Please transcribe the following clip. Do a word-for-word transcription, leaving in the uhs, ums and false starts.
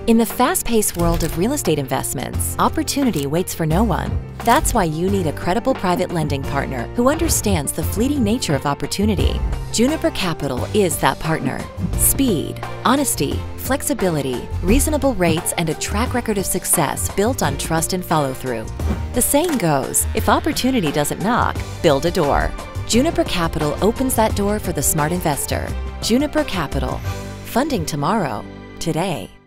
In the fast-paced world of real estate investments, opportunity waits for no one. That's why you need a credible private lending partner who understands the fleeting nature of opportunity. Juniper Capital is that partner. Speed, honesty, flexibility, reasonable rates, and a track record of success built on trust and follow-through. The saying goes, if opportunity doesn't knock, build a door. Juniper Capital opens that door for the smart investor. Juniper Capital. Funding tomorrow, today.